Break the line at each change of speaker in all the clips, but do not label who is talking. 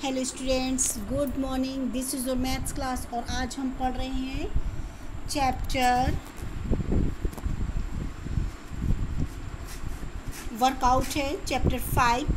Hello students, good morning. This is your maths class और आज हम पढ़ रहे हैं चैप्टर वर्कआउट है चैप्टर 5,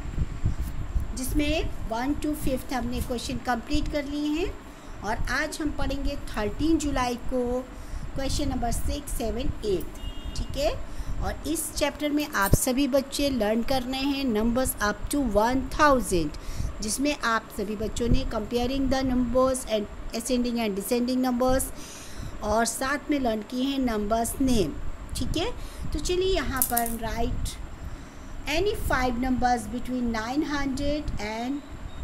जिसमें 1 to 5 हमने क्वेश्चन कंप्लीट कर लिए हैं और आज हम पढ़ेंगे 13 जुलाई को क्वेश्चन नंबर 6, 7, 8। ठीक है। और इस चैप्टर में आप सभी बच्चे लर्न कर रहे हैं नंबर्स अप टू 1000, जिसमें आप सभी बच्चों ने comparing the numbers and ascending and descending numbers और साथ में लर्न किए हैं नंबर्स नेम। ठीक है। तो चलिए यहाँ पर write any 5 numbers between 900 and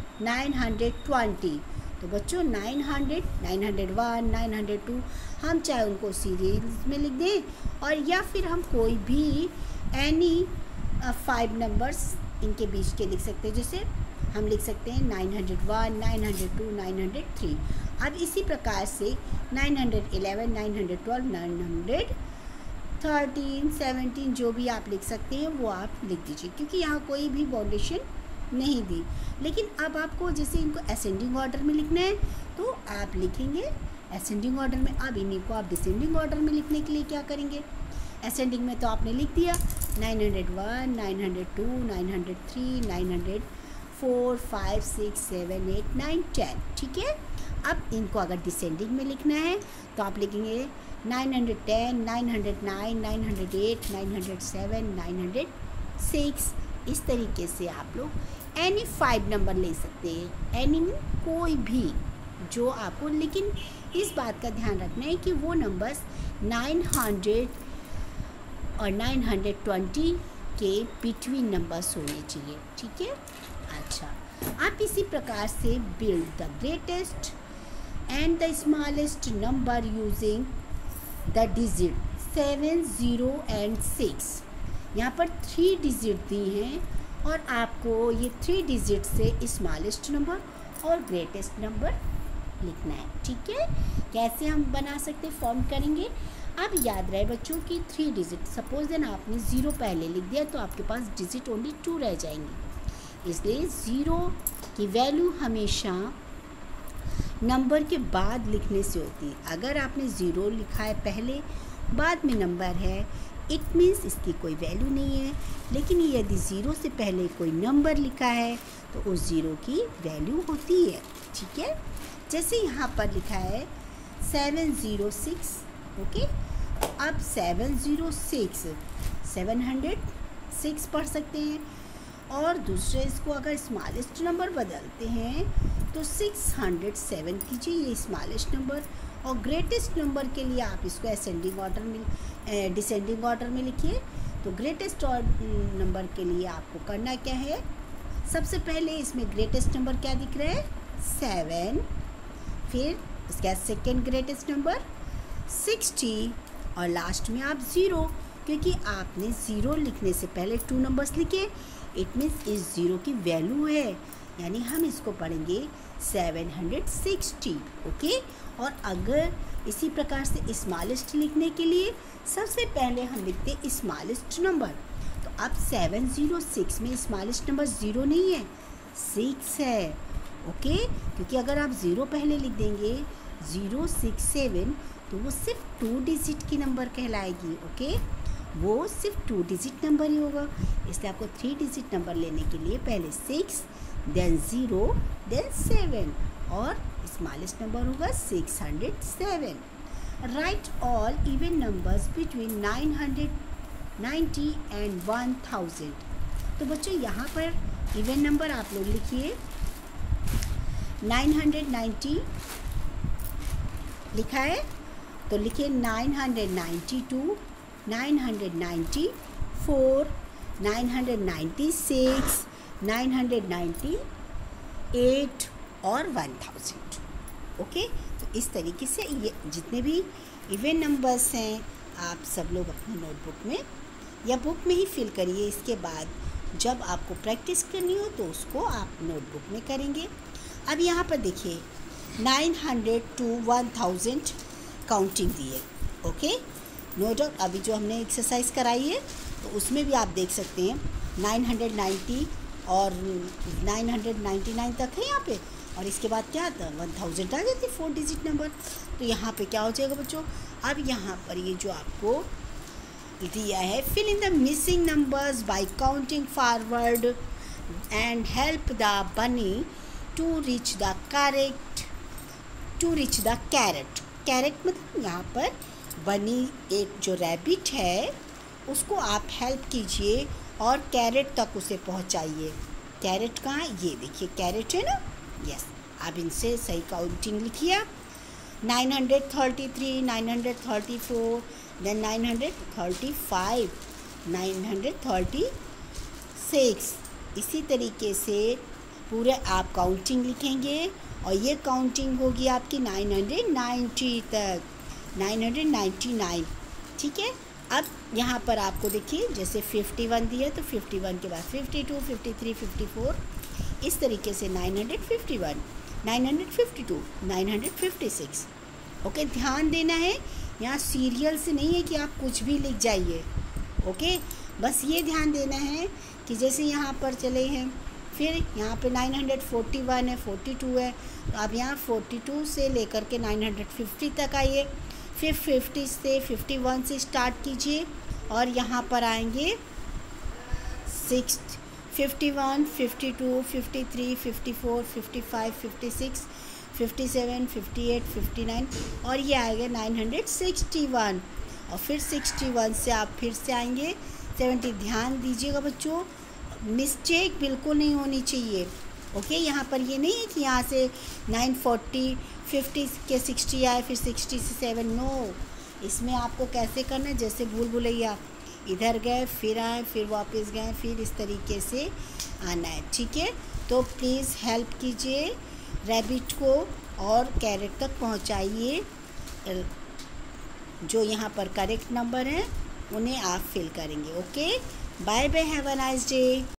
920। तो बच्चों 900, 901, 902 हम चाहे उनको सीरीज में लिख दें और या फिर हम कोई भी एनी 5 नंबर्स इनके बीच के लिख सकते हैं। जैसे हम लिख सकते हैं 901, 902, 903। अब इसी प्रकार से 911, 912, 913, 17 जो भी आप लिख सकते हैं वो आप लिख दीजिए, क्योंकि यहाँ कोई भी बाउंडेशन नहीं दी। लेकिन अब आपको जैसे इनको असेंडिंग ऑर्डर में लिखना है तो आप लिखेंगे असेंडिंग ऑर्डर में। अब इन्हीं को आप डिसेंडिंग ऑर्डर में लिखने के लिए क्या करेंगे, असेंडिंग में तो आपने लिख दिया 901, 902, 903, 904, 5, 6, 7, 8, 9, 10। ठीक है। अब इनको अगर डिसेंडिंग में लिखना है तो आप लिखेंगे 910, 909, 908, 907, 906। इस तरीके से आप लोग एनी 5 नंबर ले सकते हैं, एनी कोई भी जो आपको, लेकिन इस बात का ध्यान रखना है कि वो नंबर्स 900 और 920 के बिटवीन नंबर्स होने चाहिए। ठीक है। अच्छा, आप इसी प्रकार से build the greatest and the smallest number using the digit 7, 0 and 6। यहाँ पर 3 डिजिट दी हैं और आपको ये 3 डिजिट से स्मॉलेस्ट नंबर और ग्रेटेस्ट नंबर लिखना है। ठीक है। कैसे हम बना सकते, फॉर्म करेंगे। अब याद रहे बच्चों की 3 डिजिट, सपोज देन आपने 0 पहले लिख दिया तो आपके पास डिजिट ओनली 2 रह जाएंगे। इसलिए 0 की वैल्यू हमेशा नंबर के बाद लिखने से होती है। अगर आपने 0 लिखा है पहले, बाद में नंबर है, इट मीन्स इसकी कोई वैल्यू नहीं है। लेकिन यदि 0 से पहले कोई नंबर लिखा है तो उस 0 की वैल्यू होती है। ठीक है। जैसे यहाँ पर लिखा है 706। ओके। अब 706 706 पढ़ सकते हैं और दूसरे इसको अगर स्मॉलेस्ट नंबर बदलते हैं तो 607 कीजिए, ये स्मॉलेस्ट नंबर। और ग्रेटेस्ट नंबर के लिए आप इसको असेंडिंग ऑर्डर में डिसेंडिंग ऑर्डर में लिखिए। तो ग्रेटेस्ट नंबर के लिए आपको करना क्या है, सबसे पहले इसमें ग्रेटेस्ट नंबर क्या दिख रहा है 7, फिर उसका सेकेंड ग्रेटेस्ट नंबर 60 और लास्ट में आप 0, क्योंकि आपने 0 लिखने से पहले 2 नंबर्स लिखे। इट मीन्स इस 0 की वैल्यू है, यानी हम इसको पढ़ेंगे 760। ओके। और अगर इसी प्रकार से स्मॉलेस्ट लिखने के लिए सबसे पहले हम लिखते हैं स्मॉलेस्ट नंबर। तो अब 706 में स्मॉलेस्ट नंबर 0 नहीं है, 6 है। ओके। क्योंकि अगर आप 0 पहले लिख देंगे 067 तो वो सिर्फ 2 डिजिट की नंबर कहलाएगी। ओके। वो सिर्फ 2 डिजिट नंबर ही होगा। इसलिए आपको 3 डिजिट नंबर लेने के लिए पहले 6, देन 0, देन 7 और स्मॉलेस्ट नंबर होगा 607। Write all even numbers between 990 and 1000। तो बच्चों यहाँ पर इवन नंबर आप लोग लिखिए 990 लिखा है तो लिखिए 992, 994, 996, 998 और 1000। ओके। तो इस तरीके से ये जितने भी इवन नंबर्स हैं आप सब लोग अपनी नोटबुक में या बुक में ही फिल करिए। इसके बाद जब आपको प्रैक्टिस करनी हो तो उसको आप नोटबुक में करेंगे। अब यहाँ पर देखिए 900 to 1000 काउंटिंग दी है। ओके। नो डाउट अभी जो हमने एक्सरसाइज कराई है तो उसमें भी आप देख सकते हैं 990 और 999 तक है यहाँ पे, और इसके बाद क्या आता है 1000 आ जाती है 4 डिजिट नंबर। तो यहाँ पे क्या हो जाएगा बच्चों, अब यहाँ पर ये जो आपको दिया है, fill in the missing numbers by counting forward and help the bunny to reach the carrot. Carrot मतलब यहाँ पर बनी एक जो रैबिट है उसको आप हेल्प कीजिए और कैरेट तक उसे पहुँचाइए। कैरेट कहाँ है, ये देखिए कैरेट है ना, यस। आप इनसे सही काउंटिंग लिखिए। 933, 934, देन 935, 936, इसी तरीके से पूरे आप काउंटिंग लिखेंगे और ये काउंटिंग होगी आपकी 990 तक, 999, ठीक है। अब यहाँ पर आपको देखिए जैसे 51 दिया तो 51 के बाद 52, 53, 54, इस तरीके से 951, 952, 956। ओके, ध्यान देना है यहाँ सीरियल से नहीं है कि आप कुछ भी लिख जाइए। ओके, बस ये ध्यान देना है कि जैसे यहाँ पर चले हैं, फिर यहाँ पे 941 है, 42 है, तो आप यहाँ 42 से लेकर के 950 तक आइए, फिर 50 से 51 से स्टार्ट कीजिए और यहाँ पर आएंगे 51, 52, 53, 54, 55, 56, 57, 58, 59 और ये आएगा 961 और फिर 61 से आप फिर से आएंगे 70। ध्यान दीजिएगा बच्चों, मिस्टेक बिल्कुल नहीं होनी चाहिए। ओके, यहाँ पर ये नहीं है कि यहाँ से 940, 50 के 60 आए फिर 60 से 7, नो। इसमें आपको कैसे करना है, जैसे भूल भुलैया, इधर गए फिर आए फिर वापस गए, फिर इस तरीके से आना है, ठीक है। तो प्लीज़ हेल्प कीजिए रैबिट को और कैरेट तक पहुंचाइए। जो यहाँ पर करेक्ट नंबर हैं उन्हें आप फिल करेंगे। Okay, bye bye, have a nice day.